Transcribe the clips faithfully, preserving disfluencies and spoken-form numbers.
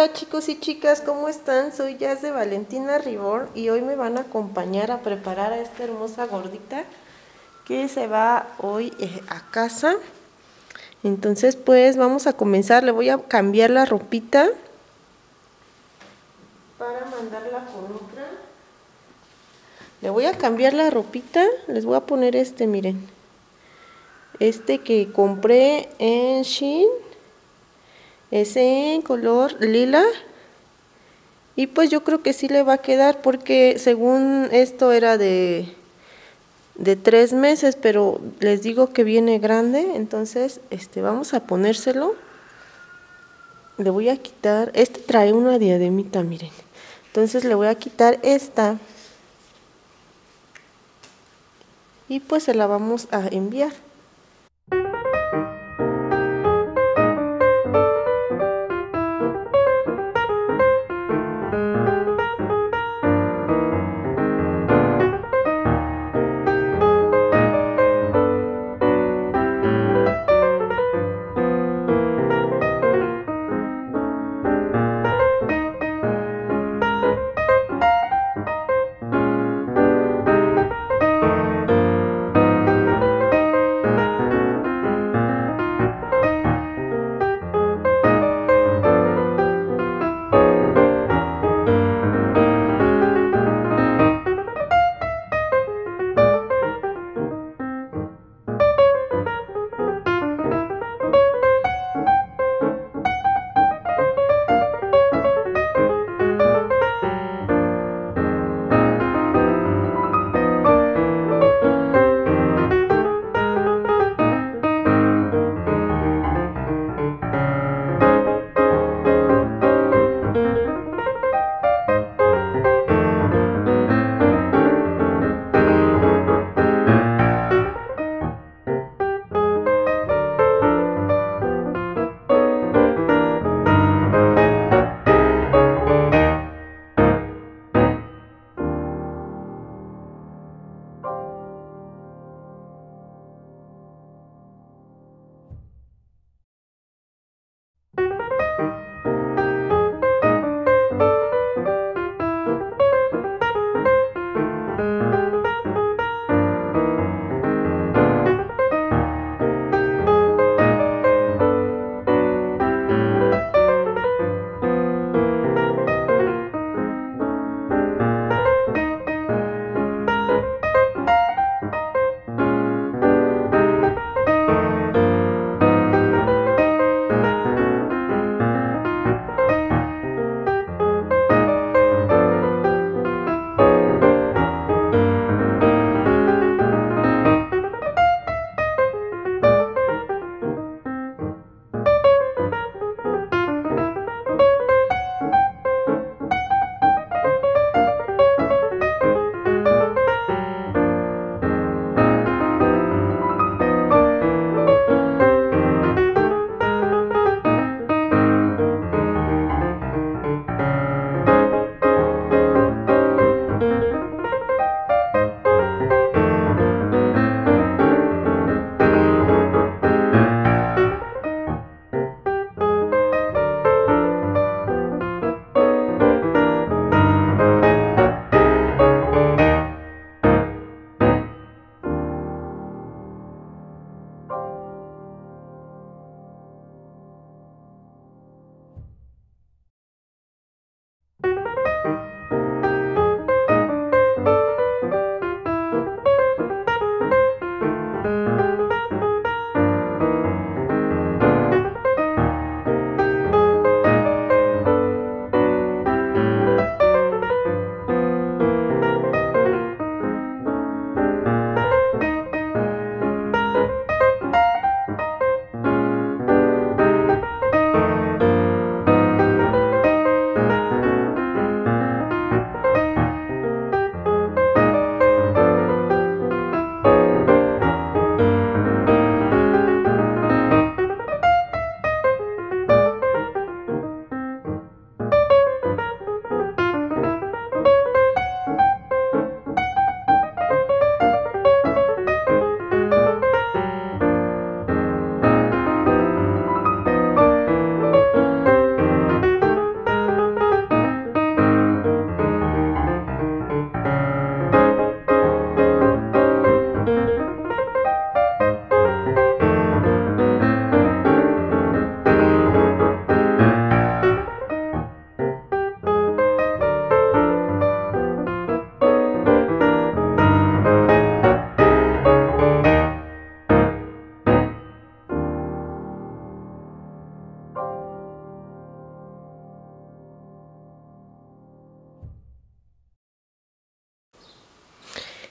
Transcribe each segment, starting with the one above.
Hola chicos y chicas, ¿cómo están? Soy Jazz de Valentina Ribor y hoy me van a acompañar a preparar a esta hermosa gordita que se va hoy eh, a casa. Entonces pues vamos a comenzar, le voy a cambiar la ropita para mandarla con otra. Le voy a cambiar la ropita, les voy a poner este, miren. Este que compré en Shein. Es en color lila. Y pues yo creo que sí le va a quedar porque según esto era de, de tres meses, pero les digo que viene grande. Entonces este vamos a ponérselo. Le voy a quitar, este trae una diademita, miren. Entonces le voy a quitar esta. Y pues se la vamos a enviar.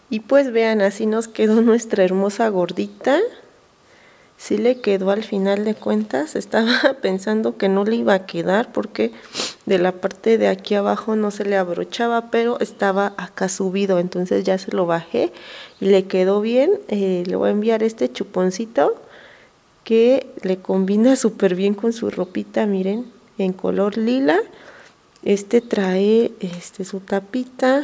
Y pues vean, así nos quedó nuestra hermosa gordita. Sí le quedó al final de cuentas. Estaba pensando que no le iba a quedar porque de la parte de aquí abajo no se le abrochaba, pero estaba acá subido. Entonces ya se lo bajé y le quedó bien. Eh, le voy a enviar este chuponcito que le combina súper bien con su ropita, miren, en color lila. Este trae este, su tapita.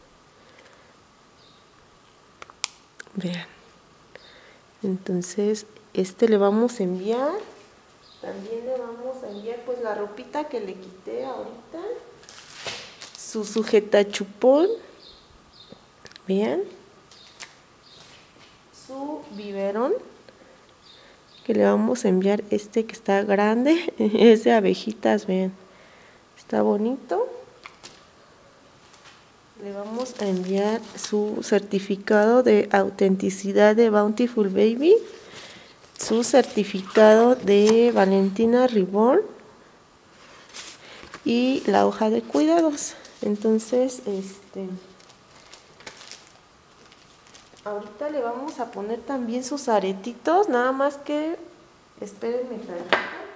Vean. Entonces, este le vamos a enviar. También le vamos a enviar pues la ropita que le quité ahorita. Su sujeta chupón. Vean. Su biberón. Que le vamos a enviar este que está grande. Es de abejitas, vean. Está bonito. Le vamos a enviar su certificado de autenticidad de Bountiful Baby, su certificado de Valentina Reborn y la hoja de cuidados. Entonces, este, ahorita le vamos a poner también sus aretitos, nada más que espérenme tantito.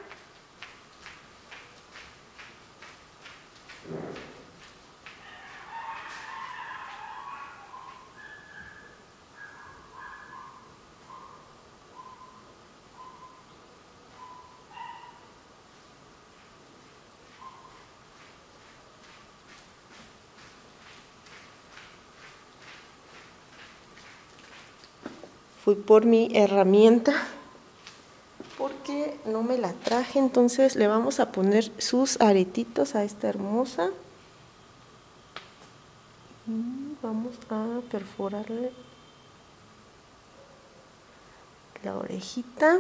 Fui por mi herramienta porque no me la traje, entonces le vamos a poner sus aretitos a esta hermosa. Y vamos a perforarle la orejita.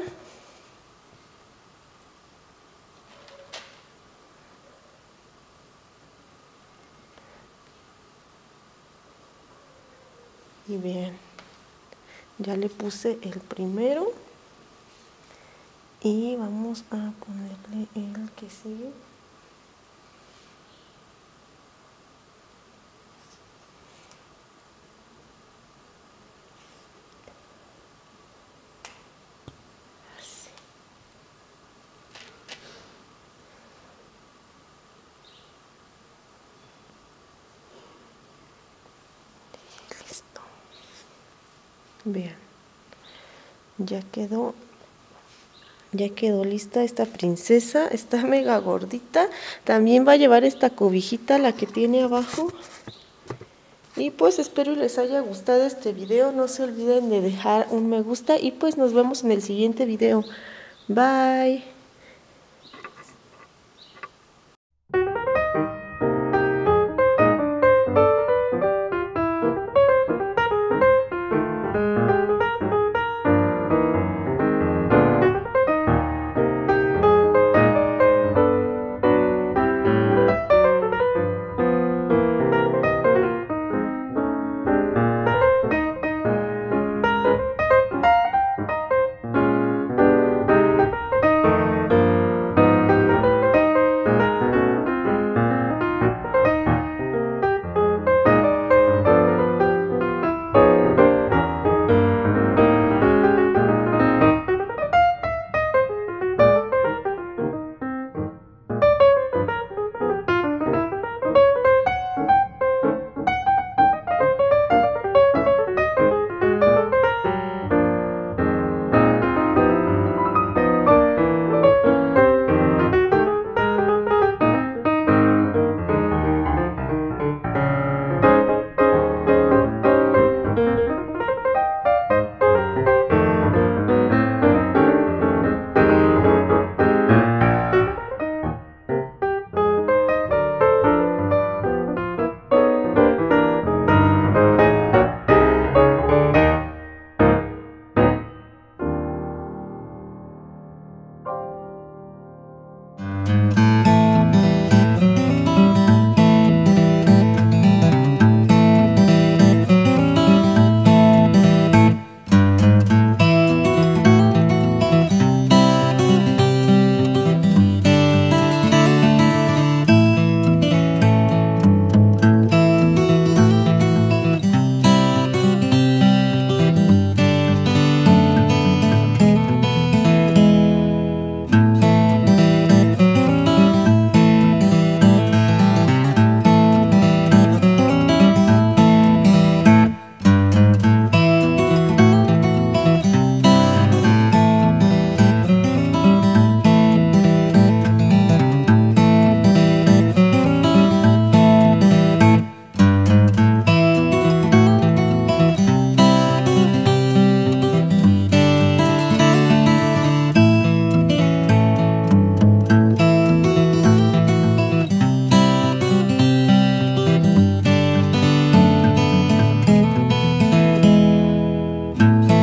Y vean, ya le puse el primero y vamos a ponerle el que sigue. Así. Listo. Vean, ya quedó. Ya quedó lista esta princesa, está mega gordita. También va a llevar esta cobijita, la que tiene abajo. Y pues espero y les haya gustado este video. No se olviden de dejar un me gusta y pues nos vemos en el siguiente video. Bye. Bye.